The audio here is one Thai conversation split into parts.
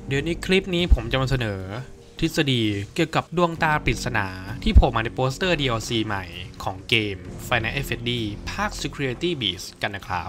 เดี๋ยวในคลิปนี้ผมจะมาเสนอทฤษฎีเกี่ยวกับดวงตาปริศนาที่โผล่มาในโปสเตอร์ DLC ใหม่ของเกม Final Fantasy ภาค Security Beast กันนะครับ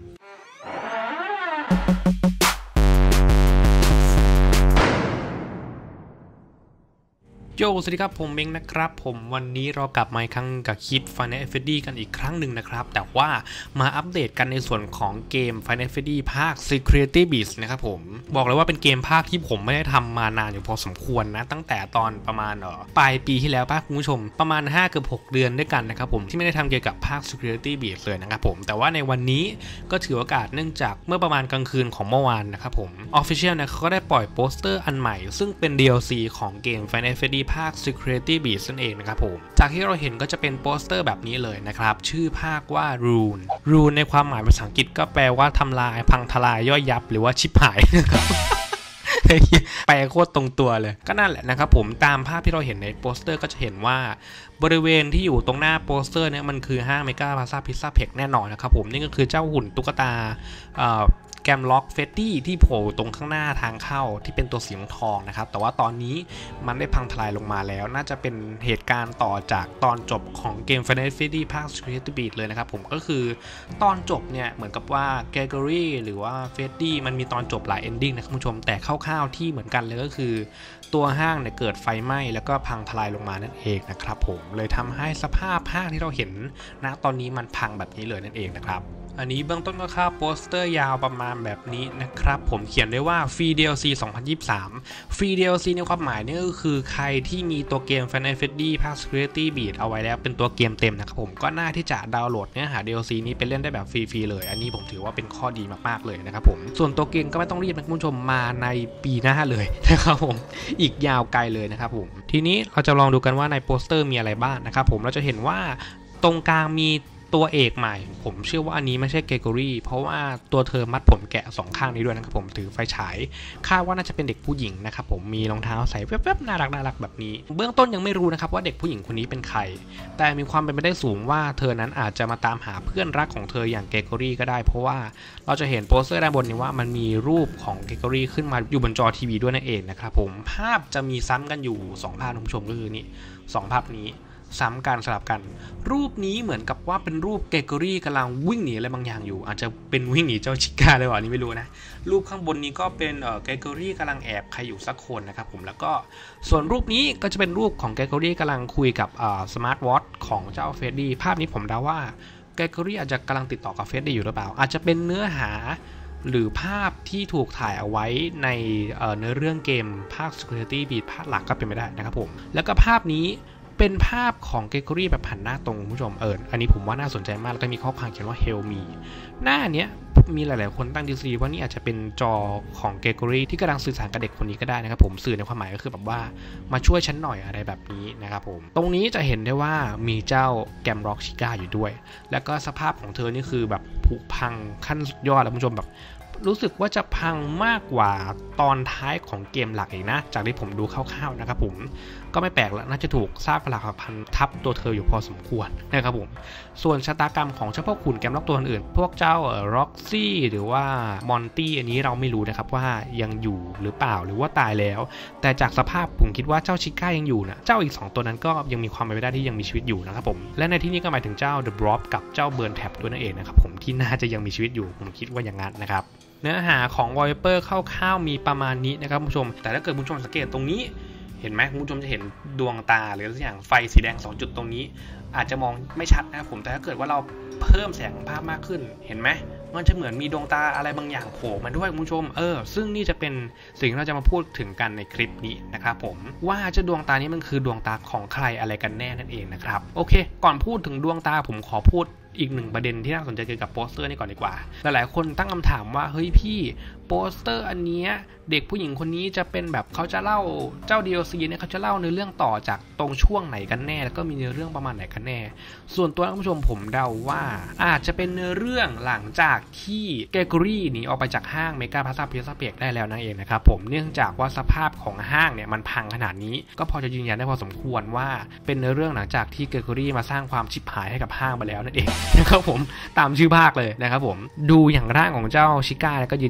โยสวัสดีครับผมเม้งนะครับผมวันนี้เรากลับมาอีกครั้งกับคลิป Final Fantasy กันอีกครั้งหนึ่งนะครับแต่ว่ามาอัปเดตกันในส่วนของเกม Final Fantasy ภาค Security Beast นะครับผมบอกเลยว่าเป็นเกมภาคที่ผมไม่ได้ทำมานานอยู่พอสมควรนะตั้งแต่ตอนประมาณปลายปีที่แล้วป่ะคุณผู้ชมประมาณ5 เกือบ 6 เดือนด้วยกันนะครับผมที่ไม่ได้ทำเกี่ยวกับภาค Security Beast เลยนะครับผมแต่ว่าในวันนี้ก็ถือโอกาสเนื่องจากเมื่อประมาณกลางคืนของเมื่อวานนะครับผม Official นะเขาก็ได้ปล่อยโปสเตอร์อันใหม่ซึ่งเป็น DLC ของเกม Final Fantasy ภาค Security Beast นั่นเองนะครับผมจากที่เราเห็นก็จะเป็นโปสเตอร์แบบนี้เลยนะครับชื่อภาคว่า Rune ในความหมายภาษาอังกฤษก็แปลว่าทำลายพังทลายย่อยยับหรือว่าชิบหายนะครับแปลโคตรตรงตัวเลยก็นั่นแหละนะครับผมตามภาพที่เราเห็นในโปสเตอร์ก็จะเห็นว่าบริเวณที่อยู่ตรงหน้าโปสเตอร์เนี่ยมันคือห้างเมกาพลาซ่าพิซซ่าเพ็กแน่นอนนะครับผมนี่ก็คือเจ้าหุ่นตุ๊กตาแกมล็อกเฟตตี้ที่โผล่ตรงข้างหน้าทางเข้าที่เป็นตัวสีทองนะครับแต่ว่าตอนนี้มันได้พังทลายลงมาแล้วน่าจะเป็นเหตุการณ์ต่อจากตอนจบของเกม Final Fantasy ภาค Security Beast เลยนะครับผมก็คือตอนจบเนี่ยเหมือนกับว่าแกเกอรี่หรือว่าเฟตตี้มันมีตอนจบหลายเอนดิ้งนะครับคุณผู้ชมแต่คร่าวๆที่เหมือนกันเลยก็คือตัวห้างเนี่ยเกิดไฟไหม้แล้วก็พังทลายลงมานั่นเองนะครับผมเลยทำให้สภาพห้างที่เราเห็นณตอนนี้มันพังแบบนี้เลยนั่นเองนะครับอันนี้เบื้องต้นก็ค่าโปสเตอร์ยาวประมาณแบบนี้นะครับผมเขียนได้ว่าฟรี DLC 2023ฟรี DLC ในความหมายนี่ก็คือใครที่มีตัวเกม Final Fantasy ภาค Security Beast เอาไว้แล้วเป็นตัวเกมเต็มนะครับผมก็น่าที่จะดาวน์โหลดเนื้อหา DLC นี้ไปเล่นได้แบบฟรีๆเลยอันนี้ผมถือว่าเป็นข้อดีมากๆเลยนะครับผมส่วนตัวเกมก็ไม่ต้องรีบนะคุณผู้ชมมาในปีหน้าเลยนะครับผมอีกยาวไกลเลยนะครับผมทีนี้เราจะลองดูกันว่าในโปสเตอร์มีอะไรบ้างนะครับผมเราจะเห็นว่าตรงกลางมีตัวเอกใหม่ผมเชื่อว่าอันนี้ไม่ใช่เกเกอรี่เพราะว่าตัวเธอมัดผมแกะ2ข้างนี้ด้วยนะครับผมถือไฟฉายคาดว่าน่าจะเป็นเด็กผู้หญิงนะครับผมมีรองเท้าใส่แวบๆน่ารักแบบนี้เบื้องต้นยังไม่รู้นะครับว่าเด็กผู้หญิงคนนี้เป็นใครแต่มีความเป็นไปได้สูงว่าเธอนั้นอาจจะมาตามหาเพื่อนรักของเธออย่างเกเกอรี่ก็ได้เพราะว่าเราจะเห็นโปสเตอร์ด้านบนนี้ว่ามันมีรูปของเกเกอรี่ขึ้นมาอยู่บนจอทีวีด้วยนั่นเองนะครับผมภาพจะมีซ้ำกันอยู่2ภาพคุณผู้ชมก็คือนี่2ภาพนี้ซ้ำกันสลับกันรูปนี้เหมือนกับว่าเป็นรูปเกเกอรี่กำลังวิ่งหนีอะไรบางอย่างอยู่อาจจะเป็นวิ่งหนีเจ้าชิก้าเลยว่ะนี่ไม่รู้นะรูปข้างบนนี้ก็เป็นเกเกอรี่กำลังแอบใครอยู่สักคนนะครับผมแล้วก็ส่วนรูปนี้ก็จะเป็นรูปของเกเกอรี่กำลังคุยกับสมาร์ทวอทช์ของเจ้าเฟดดี้ภาพนี้ผมเดาว่าเกเกอรี่อาจจะกำลังติดต่อกับเฟดดี้อยู่หรือเปล่าอาจจะเป็นเนื้อหาหรือภาพที่ถูกถ่ายเอาไว้ในเนื้อเรื่องเกมภาค Security Beast ภาคหลักก็เป็นไปได้นะครับผมแล้วก็ภาพนี้เป็นภาพของเกเกอรี่แบบหันหน้าตรงคุณผู้ชมอันนี้ผมว่าน่าสนใจมากแล้วก็มีข้อความเขียนว่า Help me หน้าเนี้ยมีหลายๆคนตั้งดีซีว่านี่อาจจะเป็นจอของเกเกอรี่ที่กำลังสื่อสารกับเด็กคนนี้ก็ได้นะครับผมสื่อในความหมายก็คือแบบว่ามาช่วยฉันหน่อยอะไรแบบนี้นะครับผมตรงนี้จะเห็นได้ว่ามีเจ้าแกมร็อกชิก้าอยู่ด้วยแล้วก็สภาพของเธอนี่คือแบบผุพังขั้นสุดยอดแล้วคุณผู้ชมแบบรู้สึกว่าจะพังมากกว่าตอนท้ายของเกมหลักอีกนะจากที่ผมดูคร่าวๆนะครับผมก็ไม่แปลกแล้วน่าจะถูกซากปรักหักพังทับตัวเธออยู่พอสมควรนะครับผมส่วนชะตากรรมของเจ้าพ่อขุนแกมล็อกตัวอื่นพวกเจ้าร็อกซี่หรือว่ามอนตี้อันนี้เราไม่รู้นะครับว่ายังอยู่หรือเปล่าหรือว่าตายแล้วแต่จากสภาพผมคิดว่าเจ้าชิก้ายังอยู่นะเจ้าอีก2ตัวนั้นก็ยังมีความเป็นไปได้ที่ยังมีชีวิตอยู่นะครับผมและในที่นี้ก็หมายถึงเจ้าเดอะบล็อบกับเจ้าเบิร์นแท็บด้วยนั่นเองนะครับผมที่น่าจะยังมีชีวิตอยู่ผมคิดว่าอย่างนั้นนะครับเนื้อหาของวอลเปอร์คร่าวๆมีประมาณนี้นะครับคุณผู้ชมแต่ถ้าเกิดคุณผู้ชมสังเกตตรงนี้เห็นไหมคุณผู้ชมจะเห็นดวงตาหรืออะไรอย่างไฟสีแดง2จุดตรงนี้อาจจะมองไม่ชัดนะครับผมแต่ถ้าเกิดว่าเราเพิ่มแสงภาพมากขึ้นเห็นไหมมันจะเหมือนมีดวงตาอะไรบางอย่างโผล่มาด้วยคุณผู้ชมซึ่งนี่จะเป็นสิ่งที่เราจะมาพูดถึงกันในคลิปนี้นะครับผมว่าเจ้าดวงตานี้มันคือดวงตาของใครอะไรกันแน่นั่นเองนะครับโอเคก่อนพูดถึงดวงตาผมขอพูดอีกหนึ่งประเด็นที่น่าสนใจเกี่ยวกับโปสเตอร์นี้ก่อนดีกว่าหลายๆคนตั้งคำถามว่าเฮ้ยพี่โปสเตอร์อันนี้เด็กผู้หญิงคนนี้จะเป็นแบบเขาจะเล่าเจ้า DLC เนี่ยเขาจะเล่าในเรื่องต่อจากตรงช่วงไหนกันแน่แล้วก็มีเนื้อเรื่องประมาณไหนกันแน่ส่วนตัวท่านผู้ชมผมเดาว่าอาจจะเป็นเนื้อเรื่องหลังจากที่เกเกอรี่หนีออกไปจากห้างเมกาพลาซ่าพิซซ่าเพ็กได้แล้วนั่นเองนะครับผมเนื่องจากว่าสภาพของห้างเนี่ยมันพังขนาดนี้ก็พอจะยืนยันได้พอสมควรว่าเป็นเนื้อเรื่องหลังจากที่เกเกอรี่มาสร้างความชิบหายให้กับห้างไปแล้วนั่นเองนะครับผมตามชื่อภาคเลยนะครับผมดูอย่างร่างของเจ้าชิก้าก็ยืนยันได้อีก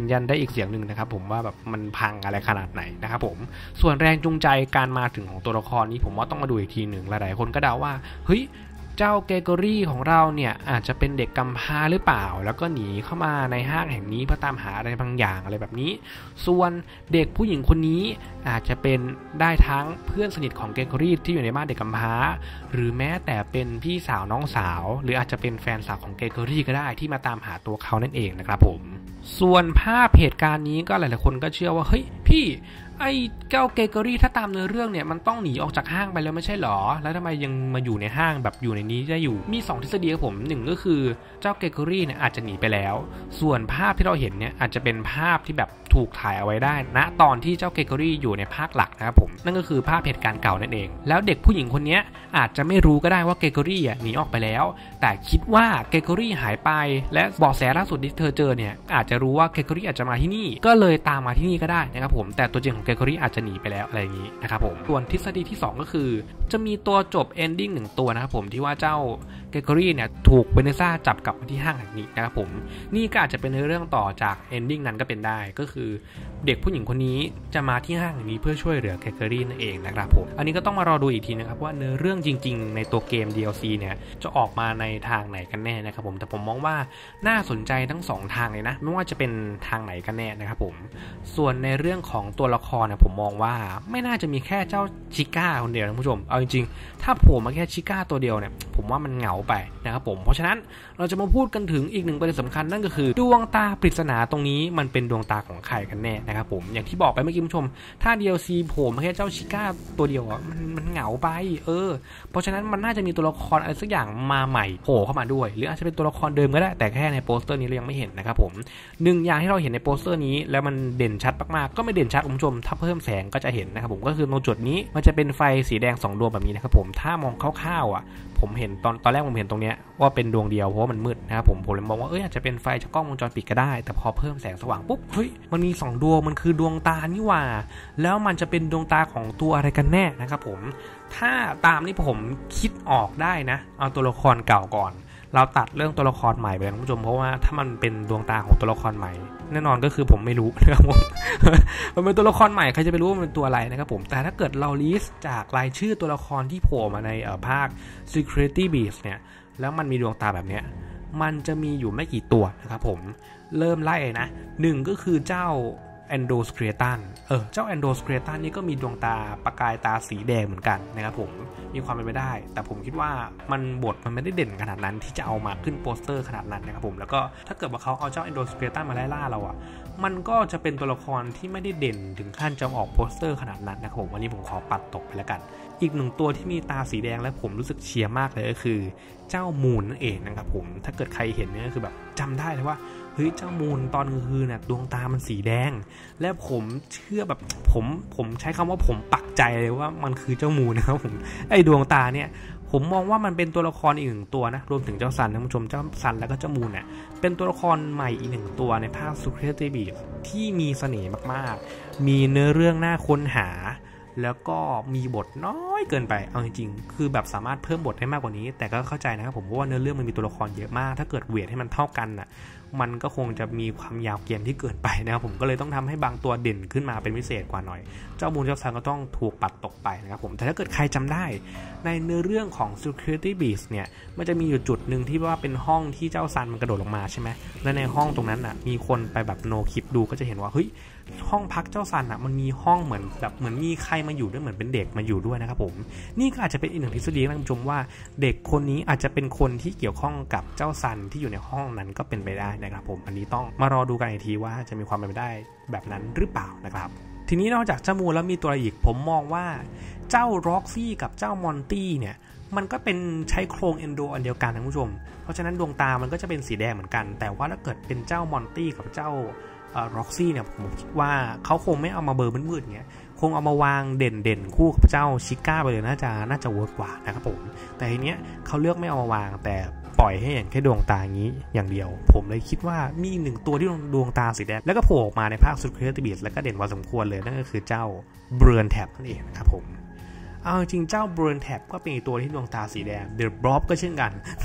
อีกเสียงหนึ่งนะครับผมว่าแบบมันพังอะไรขนาดไหนนะครับผมส่วนแรงจูงใจการมาถึงของตัวละครนี้ผมว่าต้องมาดูอีกทีหนึ่งหลายๆคนก็เดาว่าเฮ้ยเจ้าเกเกอรี่ของเราเนี่ยอาจจะเป็นเด็กกำพร้าหรือเปล่าแล้วก็หนีเข้ามาในห้างแห่งนี้เพื่อตามหาอะไรบางอย่างอะไรแบบนี้ส่วนเด็กผู้หญิงคนนี้อาจจะเป็นได้ทั้งเพื่อนสนิทของเกเกอรี่ที่อยู่ในบ้านเด็กกำพร้าหรือแม้แต่เป็นพี่สาวน้องสาวหรืออาจจะเป็นแฟนสาวของเกเกอรี่ก็ได้ที่มาตามหาตัวเขานั่นเองนะครับผมส่วนภาพเหตุการณ์นี้ก็หลายๆคนก็เชื่อว่าเฮ้ยพี่ไอ้เจ้าเกเกอรี่ถ้าตามเนื้อเรื่องเนี่ยมันต้องหนีออกจากห้างไปแล้วไม่ใช่หรอแล้วทำไมยังมาอยู่ในห้างแบบอยู่ในนี้ได้อยู่มี2ทฤษฎีครับผม1ก็คือเจ้าเกเกอรี่เนี่ยอาจจะหนีไปแล้วส่วนภาพที่เราเห็นเนี่ยอาจจะเป็นภาพที่แบบถูกถ่ายเอาไว้ได้ณตอนที่เจ้าเกเกอรี่อยู่ในภาคหลักนะครับผมนั่นก็คือภาพเหตุการณ์เก่านั่นเองแล้วเด็กผู้หญิงคนนี้อาจจะไม่รู้ก็ได้ว่าเกเกอรี่หนีออกไปแล้วแต่คิดว่าเกเกอรี่หายไปและเบาะแสล่าสุดที่เธอเจอเนี่ยอาจจะรู้ว่าเกเกอรี่อาจจะมาที่นี่ก็เลยตามมาที่นี่ก็ได้นะครับผมแต่ตัวจริงของเกเกอรี่อาจจะหนีไปแล้วอะไรอย่างนี้นะครับผมส่วนทฤษฎีที่2ก็คือจะมีตัวจบ ending 1ตัวนะครับผมที่ว่าเจ้าเกเกอรี่เนี่ยถูกเวเนซ่าจับกลับมาที่ห้างแห่งนี้นะครับผมนี่ก็อาจจะเป็นเรื่องต่อจาก ending นั้นก็เป็นได้ก็คือเด็กผู้หญิงคนนี้จะมาที่ห้างแห่งนี้เพื่อช่วยเหลือเกเกอรี่นั่นเองนะครับผมอันนี้ก็ต้องมารอดูอีกทีนะครับว่าเนื้อเรื่องจริงๆในตัวเกม DLC เนี่ยจะออกมาในทางไหนกันแน่นะครับผมแต่ผมมองว่าน่าสนใจทั้ง2ทางเลยนะไม่ว่าจะเป็นทางไหนกันแน่นะครับผมส่วนในเรื่องของตัวละครเนี่ยผมมองว่าไม่น่าจะมีแค่เจ้าชิก้าคนเดียวนะผู้ชมเอาจริงๆถ้าโผล่มาแค่ชิก้าตัวเดียวเนี่ยผมว่ามันเหงาไปนะครับผมเพราะฉะนั้นเราจะมาพูดกันถึงอีกหนึ่งประเด็นสำคัญนั่นก็คือดวงตาปริศนาตรงนี้มันเป็นดวงตาของใครกันแน่นะครับผมอย่างที่บอกไปเมื่อกี้ผู้ชมถ้า DLC โผล่มาแค่เจ้าชิก้าตัวเดียวมันเหงาไปเพราะฉะนั้นมันน่าจะมีตัวละครอะไรสักอย่างมาใหม่โผล่เข้ามาด้วยหรืออาจจะเป็นตัวละครเดิมก็ได้แต่แค่ในโปสเตอร์นี้เรายังไม่เห็นนะครับผม1อย่างที่เราเห็นในโปสเตอร์นี้แล้วมันเด่นชัดมากๆก็ไม่เด่นชัดคุณผู้ชมถ้าเพิ่มแสงก็จะเห็นนะครับผมก็คือตรงจุดนี้มันจะเป็นไฟสีแดง2ดวงแบบนี้นะครับผมถ้ามองคร่าวๆผมเห็นตอนแรกผมเห็นตรงเนี้ยว่าเป็นดวงเดียวเพราะว่ามันมืดนะครับผมเลยมองว่าอาจจะเป็นไฟจากกล้องวงจรปิดก็ได้แต่พอเพิ่มแสงสว่างปุ๊บเฮ้ยมันมี2ดวงมันคือดวงตานี่หว่าแล้วมันจะเป็นดวงตาของตัวอะไรกันแน่นะครับผมถ้าตามที่ผมคิดออกได้นะเอาตัวละครเก่าก่อนเราตัดเรื่องตัวละครใหม่ไปนะคุณผู้ชมเพราะว่าถ้ามันเป็นดวงตาของตัวละครใหม่แน่นอนก็คือผมไม่รู้นะครับผม มันเป็นตัวละครใหม่ใครจะไปรู้ว่ามันเป็นตัวอะไรนะครับผมแต่ถ้าเกิดเราลิสต์จากรายชื่อตัวละครที่โผล่มาในภาค Security Beast เนี่ยแล้วมันมีดวงตาแบบเนี้ยมันจะมีอยู่ไม่กี่ตัวนะครับผมเริ่มไล่นะ1ก็คือเจ้าแอนโดสเครตันเจ้าแอนโดสเครตันนี่ก็มีดวงตาประกายตาสีแดงเหมือนกันนะครับผมมีความเป็นไปได้แต่ผมคิดว่าบทมันไม่ได้เด่นขนาดนั้นที่จะเอามาขึ้นโปสเตอร์ขนาดนั้นนะครับผมแล้วก็ถ้าเกิดว่าเขาเอาเจ้าแอนโดสเครตันมาไล่ล่าเรามันก็จะเป็นตัวละครที่ไม่ได้เด่นถึงขั้นจะออกโปสเตอร์ขนาดนั้นนะครับผมวันนี้ผมขอปัดตกไปแล้วกันอีก1ตัวที่มีตาสีแดงและผมรู้สึกเชียร์มากเลยก็คือเจ้ามูนนั่นเองนะครับผมถ้าเกิดใครเห็นเนี่ยก็คือแบบจำได้เลยว่าเฮ้ยเจ้ามูนตอนกลางคืนเนี่ยดวงตามันสีแดงและผมเชื่อแบบผมใช้คำว่าผมปักใจเลยว่ามันคือเจ้ามูนนะครับผมไอ้ดวงตาเนี่ยผมมองว่ามันเป็นตัวละครอีก1ตัวนะรวมถึงเจ้าซันท่านผู้ชมเจ้าซันแล้วก็เจ้ามูนเนี่ยเป็นตัวละครใหม่อีก1ตัวในภาค Security Beast ที่มีเสน่ห์มากๆมีเนื้อเรื่องน่าค้นหาแล้วก็มีบทน้อยเกินไปเอาจริงๆคือแบบสามารถเพิ่มบทได้มากกว่านี้แต่ก็เข้าใจนะครับผมว่าเนื้อเรื่องมันมีตัวละครเยอะมากถ้าเกิดเวทให้มันเท่ากันน่ะมันก็คงจะมีความยาวเกมที่เกินไปนะครับผมก็เลยต้องทำให้บางตัวเด่นขึ้นมาเป็นพิเศษกว่าหน่อยเจ้ามูนเจ้าซันก็ต้องถูกปัดตกไปนะครับผมแต่ถ้าเกิดใครจำได้ในเนื้อเรื่องของ Security Beast เนี่ยมันจะมีอยู่จุดนึงที่ว่าเป็นห้องที่เจ้าซันมันกระโดดลงมาใช่ไหมและในห้องตรงนั้นน่ะมีคนไปแบบโนคลิปดูก็จะเห็นว่าเฮ้ยห้องพักเจ้าซันมันมีห้องเหมือนมีใครมาอยู่ด้วยเหมือนเป็นเด็กมาอยู่ด้วยนะครับผมนี่ก็อาจจะเป็นอีกหนึ่งทฤษฎีนะคุณผู้ชมว่าเด็กคนนี้อาจจะเป็นคนที่เกี่ยวข้องกับเจ้าซันที่อยู่ในห้องนั้นก็เป็นไปได้นะครับผมอันนี้ต้องมารอดูกันอีกทีว่าจะมีความเป็นไปได้แบบนั้นหรือเปล่านะครับทีนี้นอกจากเจ้ามูนแล้วมีตัวอีกผมมองว่าเจ้าร็อกซี่กับเจ้ามอนตี้เนี่ยมันก็เป็นใช้โครงเอนโดอันเดียวกันนะคุณผู้ชมเพราะฉะนั้นดวงตามันก็จะเป็นสีแดงเหมือนกันแต่ว่าถ้าเกิดเป็นเจ้ามอนตี้กับเจ้าร็อกซี่เนี่ยผมคิดว่าเขาคงไม่เอามาเบอร์มืดๆเงี้ยคงเอามาวางเด่นคู่กับเจ้าชิก้าไปเลยน่าจะเวิร์กกว่านะครับผมแต่ทีเนี้ยเขาเลือกไม่เอามาวางแต่ปล่อยให้เห็นแค่ดวงตาอย่างนี้อย่างเดียวผมเลยคิดว่ามี1ตัวที่ดวงตาสีแดงแล้วก็โผล่ออกมาในภาค Security Beast แล้วก็เด่นพอสมควรเลยนั่นก็คือเจ้าเบรนแท็บนั่นเองนะครับผมเอาจริงเจ้า Burn Tab ก็เป็นอีกตัวที่ดวงตาสีแดง The Blob ก็เช่นกัน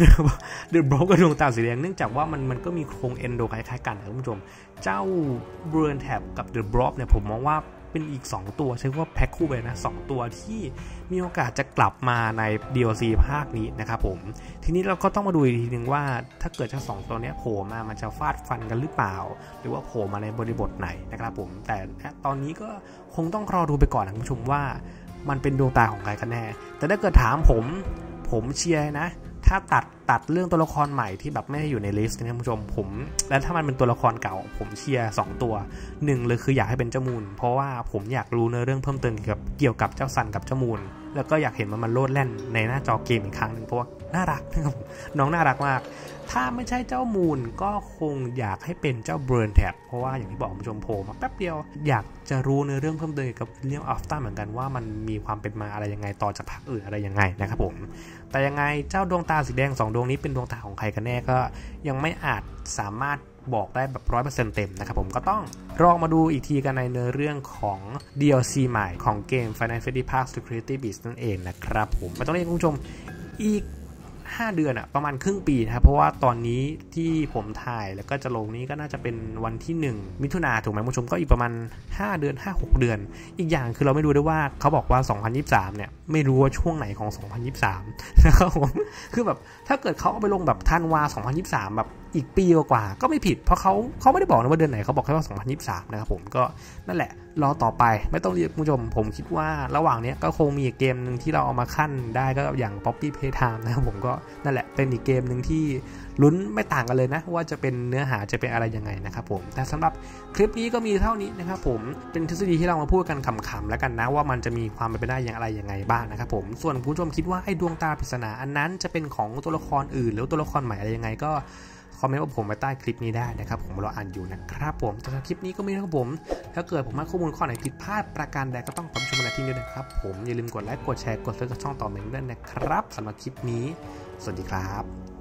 The Blob ก็ดวงตาสีแดงเนื่องจากว่ามันก็มีโครงเอนโดคล้ายๆกันนะคุณผู้ชมเจ้า Burn Tab กับ The Blob เนี่ยผมมองว่าเป็นอีก2ตัวใช้ว่าแพ็คคู่ไปนะ2ตัวที่มีโอกาสจะกลับมาใน DLC ภาคนี้นะครับผมทีนี้เราก็ต้องมาดูอีกทีนึงว่าถ้าเกิดเจ้า2ตัวนี้โผล่มามันจะฟาดฟันกันหรือเปล่าหรือว่าโผล่มาในบริบทไหนนะครับผมแต่ตอนนี้ก็คงต้องรอดูไปก่อนนะคุณผู้ชมว่ามันเป็นดวงตาของใครกันแน่แต่ถ้าเกิดถามผมเชียร์นะถ้าตัดเรื่องตัวละครใหม่ที่แบบไม่ได้อยู่ในลิสต์นะคุณผู้ชมผมและถ้ามันเป็นตัวละครเก่าผมเชียร์2ตัว1เลยคืออยากให้เป็นเจ้ามูนเพราะว่าผมอยากรู้เนื้อเรื่องเพิ่มเติมเกี่ยวกับเจ้าซันกับเจ้ามูนแล้วก็อยากเห็นมันโลดแล่นในหน้าจอเกมอีกครั้งนึงเพราะว่าน่ารักนะครับน้องน่ารักมากถ้าไม่ใช่เจ้ามูนก็คงอยากให้เป็นเจ้า Burn Tab เพราะว่าอย่างที่บอกคุณผู้ชมโผล่มาแป๊บเดียวอยากจะรู้เนื้อเรื่องเพิ่มเติมกับเรื่องอัฟต้าเหมือนกันว่ามันมีความเป็นมาอะไรยังไงต่อจากภาคอื่นอะไรยังไงนะครับผมแต่ยังไงเจ้าดวงตาสีแดง2ดวงนี้เป็นดวงตาของใครกันแน่ก็ยังไม่อาจสามารถบอกได้แบบ 100% เต็มนะครับผมก็ต้องลองมาดูอีกทีกันในเนื้อเรื่องของ DLC ใหม่ของเกม Final Fantasy Park Security Breach นั่นเองนะครับผมไม่ต้องเรียกคุณผู้ชมอีก5 เดือนอะประมาณครึ่งปีนะครับเพราะว่าตอนนี้ที่ผมถ่ายแล้วก็จะลงนี้ก็น่าจะเป็นวันที่1มิถุนายนถูกไหมคุณผู้ชมก็อีกประมาณ5 เดือน 5-6 เดือนอีกอย่างคือเราไม่รู้ด้วยว่าเขาบอกว่า2023เนี่ยไม่รู้ว่าช่วงไหนของ2023นะครับผมคือแบบถ้าเกิดเขาเอาไปลงแบบธันวา2023แบบอีกปีกว่าก็ไม่ผิดเพราะเขาไม่ได้บอกนะว่าเดือนไหนเขาบอกแค่ว่า2023นะครับผมก็นั่นแหละรอต่อไปไม่ต้องเรียกคุณผู้ชมผมคิดว่าระหว่างนี้ก็คงมีเกมนึงที่เราเอามาขั้นได้ก็อย่าง Poppy Playtime นะครับผมก็นั่นแหละเป็นอีกเกมนึงที่ลุ้นไม่ต่างกันเลยนะว่าจะเป็นเนื้อหาจะเป็นอะไรยังไงนะครับผมแต่สำหรับคลิปนี้ก็มีเท่านี้นะครับผมเป็นทฤษฎีที่เรามาพูดกันขำๆแล้วกันนะว่ามันจะมีความเป็นไปได้อย่างไรยังไงบ้างนะครับผมส่วนผู้ชมคิดว่าไอ้ดวงตาปริศนาอันนั้นจะเป็นของตัวละครอื่นหรือตัวละครใหม่อะไรยังไงก็คอมเมนต์ผมไว้ใต้คลิปนี้ได้นะครับผมรออ่านอยู่นะครับผมแต่คลิปนี้ก็ไม่นะครับผมถ้าเกิดผมให้ข้อมูลข้อไหนผิดพลาดประการใดก็ต้องขอชมในที่นี้นะครับผมอย่าลืมกดไลค์กดแชร์กดซับสไครต์ต่อเมนด้วยนะครับสำหรับคลิปนี้สวัสดีครับ